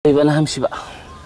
يبقى انا همشي بقى.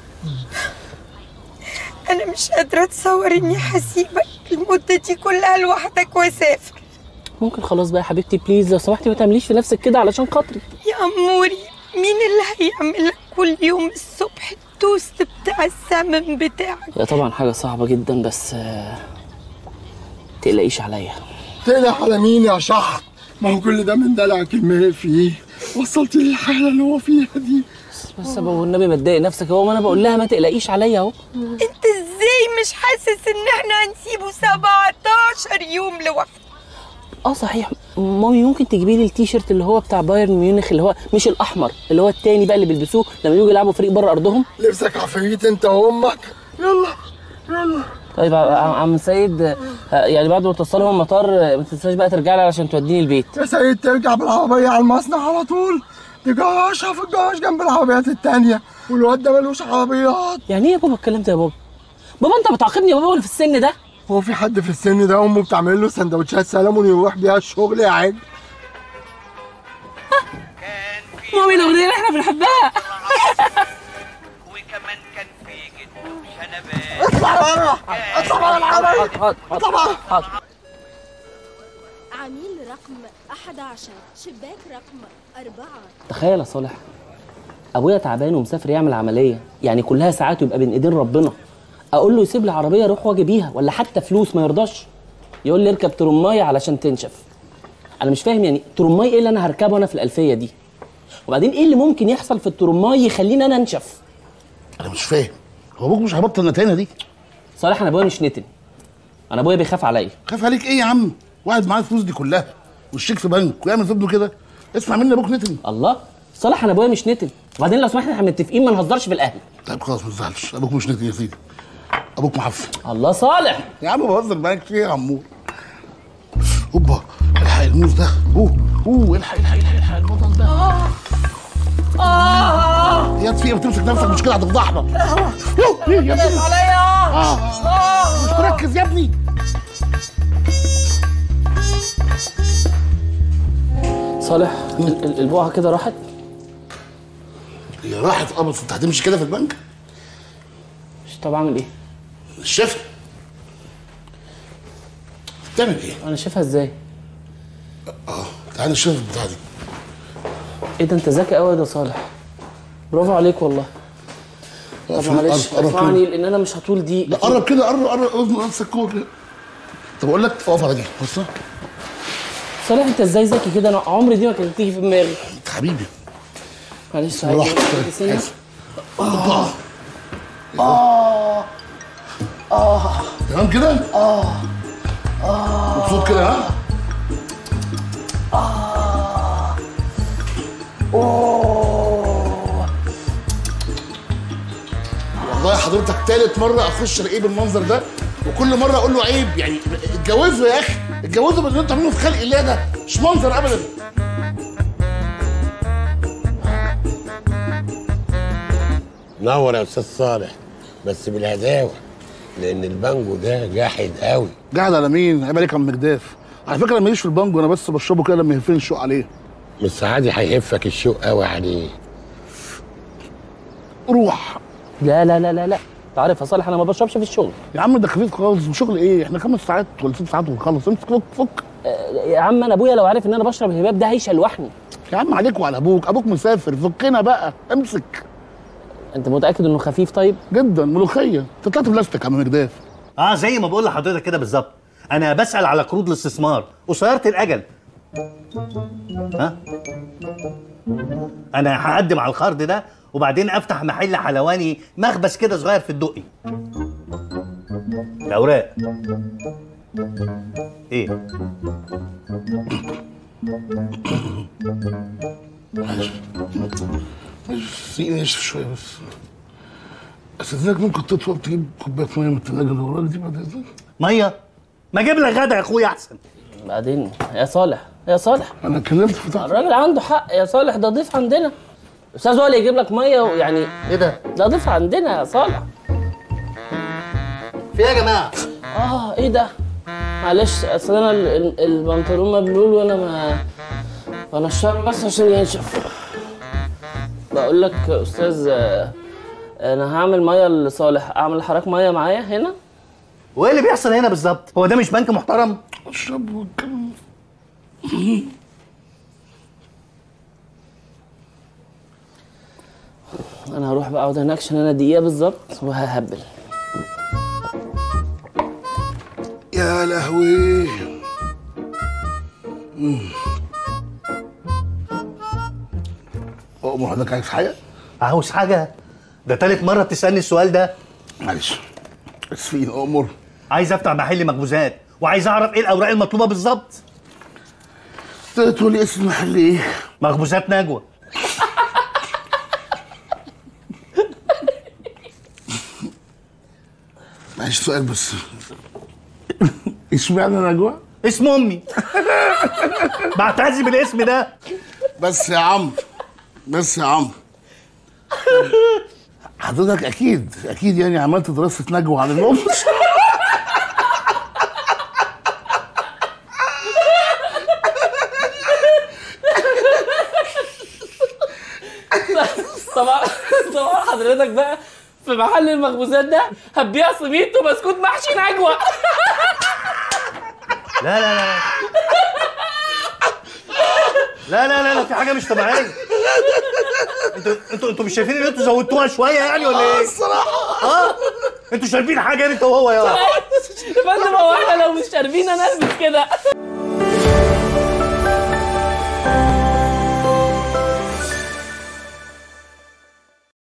انا مش قادره اتصور اني هسيبك المده دي كلها لوحدك واسافر. ممكن خلاص بقى يا حبيبتي بليز لو سمحتي ما تعمليش في نفسك كده علشان خاطري. يا اموري، مين اللي هيعمل لك كل يوم الصبح التوست بتاع السمن بتاعك؟ هي طبعا حاجه صعبه جدا بس تقلقيش عليا. تقلق على مين يا شحط؟ ما هو كل ده من دلعك المهي فيه وصلت لي الحاله اللي هو فيها دي. بس ابو والنبي ما تضايق نفسك، هو ما انا بقول لها ما تقلقيش عليا اهو. انت ازاي مش حاسس ان احنا هنسيبه 17 يوم لوحده؟ صحيح مامي، ممكن تجيبي لي التيشيرت اللي هو بتاع بايرن ميونخ، اللي هو مش الاحمر، اللي هو التاني بقى اللي بيلبسوه لما يجوا يلعبوا فريق بره ارضهم. لبسك عفريت انت وامك. يلا يلا. طيب عم سيد، يعني بعد ما توصلهم المطار ما تنساش بقى ترجع لي علشان توديني البيت. يا سيد ترجع بالعربيه على المصنع على طول، تجرشها في الجراج جنب العربيات التانيه، والواد ده ملوش عربيات. يعني ايه يا بابا الكلام ده يا بابا؟ بابا انت بتعاقبني يا بابا وانا في السن ده؟ هو في حد في السن ده امه بتعمل له سندوتشات سلمون يروح بيها الشغل يا عيني؟ مامي الاغنيه اللي احنا بنحبها. وكمان كان في جده شنبات. اطلع بره، اطلع بره العربيه، اطلع بره. عميل رقم 11 شباك رقم 4. تخيل يا صالح، ابويا تعبان ومسافر يعمل عمليه، يعني كلها ساعات يبقى بين ايدين ربنا. اقول له يسيب لي عربيه اروح واجي بيها ولا حتى فلوس، ما يرضاش. يقول لي اركب ترمايه علشان تنشف. انا مش فاهم يعني ترمايه ايه اللي انا هركبه انا في الالفيه دي؟ وبعدين ايه اللي ممكن يحصل في الترمايه يخليني انا انشف؟ انا مش فاهم، هو ابوك مش هيبطل نتانه دي؟ صالح انا ابويا مش نتن، انا ابويا بيخاف عليا. خاف عليك ايه يا عم؟ واحد معاه الفلوس دي كلها والشيك في بنك ويعمل في ابنه كده؟ اسمع مني، ابوك نتن. الله، صالح انا ابويا مش نتن، وبعدين لو سمحت احنا متفقين ما نهزرش في الاهل. طيب خلاص ما تزعلش، ابوك مش نتن يا سيدي، ابوك معفن. الله صالح يا عم بهزر معاك في ايه يا عمور؟ اوبا الحق الموز ده، الحق البطل ده. يا فيه بتمسك نفسك مش كده هتفضحنا. ايه يا ابني عليا؟ مش تركز يا ابني. صالح البقعه كده راحت. هي راحت بس انت هتمشي كده في البنك؟ مش طب اعمل ايه؟ شايفها؟ بتعمل ايه؟ انا شايفها ازاي؟ تعالى نشوف البتاعه دي. ايه ده انت ذكي قوي يا صالح، برافو عليك والله. طب معلش ارفعني لان انا مش هطول دي. لا قرب كده، قرب نفسك كده. طب اقول لك اقف على دي، بص. صالح انت ازاي ذكي كده؟ انا عمري دي ما كانت تيجي في دماغي. انت حبيبي. معلش براحتك. تمام كده؟ مبسوط كده ها؟ والله حضرتك تالت مرة اخش الاقيه بالمنظر ده، وكل مرة اقول له عيب، يعني اتجوزوا يا اخي، اتجوزوا باللي انتوا عاملينه في خلق الله ده، مش منظر ابدا. نور يا استاذ صالح، بس بالهداوه، لان البانجو ده جاحد قوي. جاحد على مين؟ عيب عليك يا عم مجداف. على فكره انا ماليش في البانجو، انا بس بشربه كده لما يهفني الشوق عليه. بس عادي هيهفك الشوق قوي عليه. روح. لا لا لا لا لا، انت عارف يا صالح انا ما بشربش في الشغل. يا عم ده خفيف خالص، وشغل ايه؟ احنا 5 ساعات ولا 6 ساعات ونخلص، امسك فك. يا عم انا ابويا لو عارف ان انا بشرب الهباب ده هيشلوحني. يا عم عليك وعلى ابوك مسافر، فكنا بقى، امسك. انت متاكد انه خفيف؟ طيب جدا. ملوخيه، انت طلعت بلاستيك يا عم مجداف. زي ما بقول لحضرتك كده بالظبط، انا بسال على قروض الاستثمار قصيره الاجل. انا هقدم على القرض ده وبعدين افتح محل حلواني، مخبز كده صغير في الدقي. الاوراق ايه؟ سيبني اشرب شويه بس. استاذنك ممكن تطلب تجيب كوبايه ميه من الثلاجه اللي وراك دي بعد اذنك؟ ميه؟ ما اجيب لك غدا يا اخويا احسن. بعدين يا صالح انا اتكلمت في ده. الراجل عنده حق يا صالح، ده ضيف عندنا. الاستاذ هو اللي يجيب لك ميه ويعني ايه ده؟ ده ضيف عندنا يا صالح. في ايه يا جماعه؟ ايه ده؟ معلش اصل انا البنطلون مبلول وانا الشعر بس عشان ينشف. بقول لك استاذ، انا هعمل ميه لصالح، اعمل حراك ميه معايا هنا. وايه اللي بيحصل هنا بالظبط؟ هو ده مش بنك محترم؟ اشرب والكلام. انا هروح بقى اقعد هناك عشان انا دقيقه بالظبط وههبل. يا لهوي. أؤمر حضرتك عايز حاجة؟ عاوز حاجه؟ ده تالت مره بتسالني السؤال ده. معلش اسفين. أؤمر. عايز افتح محل مخبوزات وعايز اعرف ايه الاوراق المطلوبه بالظبط. تقول لي اسم المحل ايه؟ مخبوزات نجوى. معلش سؤال بس. اشمعنى نجوى؟ اسم امي. بعتزي بالاسم ده. بس يا عمرو، بس يا عمرو، حضرتك اكيد يعني عملت دراسه نجوى عن الام. طبعا حضرتك بقى في محل المخبوزات ده هتبيع سميت وبسكوت محشي نجوى. لا لا لا لا لا لا لا، في حاجه مش طبيعيه. انتوا مش شايفين ان انتوا زودتوها شويه يعني ولا ايه؟ الصراحه انتوا شاربين حاجه انت وهو يا يا فندم، هو احنا لو مش شاربين انا البس كده.